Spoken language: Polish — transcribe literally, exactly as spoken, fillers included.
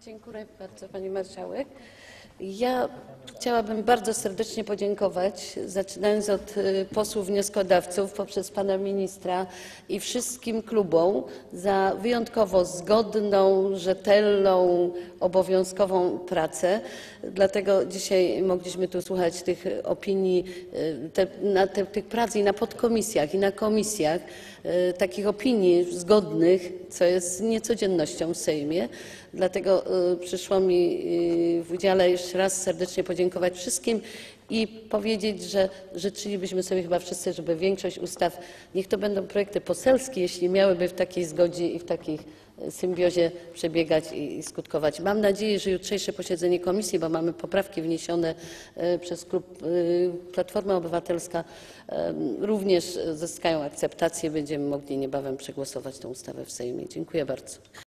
Dziękuję bardzo, pani marszałek. Ja chciałabym bardzo serdecznie podziękować, zaczynając od posłów wnioskodawców, poprzez pana ministra i wszystkim klubom za wyjątkowo zgodną, rzetelną, obowiązkową pracę. Dlatego dzisiaj mogliśmy tu słuchać tych opinii, te, na te, tych prac i na podkomisjach, i na komisjach, takich opinii zgodnych, co jest niecodziennością w Sejmie. Dlatego przyszło mi w udziale jeszcze raz serdecznie podziękować wszystkim i powiedzieć, że życzylibyśmy sobie chyba wszyscy, żeby większość ustaw, niech to będą projekty poselskie, jeśli miałyby w takiej zgodzie i w takiej symbiozie przebiegać i skutkować. Mam nadzieję, że jutrzejsze posiedzenie komisji, bo mamy poprawki wniesione przez klub Platforma Obywatelska, również zyskają akceptację. Będziemy mogli niebawem przegłosować tę ustawę w Sejmie. Dziękuję bardzo.